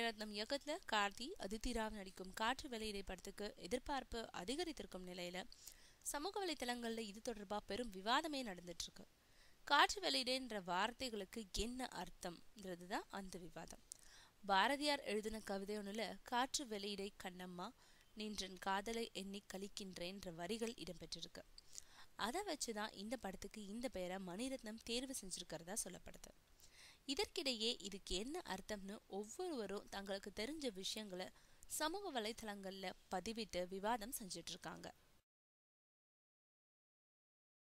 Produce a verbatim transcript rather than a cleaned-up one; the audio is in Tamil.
மணிரத்னம் இயக்கத்துல கார்த்தி அதித்தி ராவ் நடிக்கும் காற்று வெளியிடை படத்துக்கு எதிர்பார்ப்பு அதிகரித்திருக்கும் நிலையில சமூக வலைதளங்கள்ல இது தொடர்பா பெரும் விவாதமே நடந்துட்டு இருக்கு. காற்று வெளியிடைன்ற வார்த்தைகளுக்கு என்ன அர்த்தம்ன்றதுதான் அந்த விவாதம். பாரதியார் எழுதின கவிதை ஒண்ணுல காற்று வெளியிடை கண்ணம்மா நின்றன் காதலை எண்ணி கழிக்கின்றேன்ற வரிகள் இடம்பெற்றிருக்கு. அதை வச்சுதான் இந்த படத்துக்கு இந்த பெயரை மணிரத்னம் தேர்வு செஞ்சிருக்கிறதா சொல்லப்படுது. இதற்கிடையே இதுக்கு என்ன அர்த்தம்னு ஒவ்வொருவரும் தங்களுக்கு தெரிஞ்ச விஷயங்களை சமூக வலைதளங்கள்ல பதிவிட்டு விவாதம் செஞ்சிட்டு இருக்காங்க.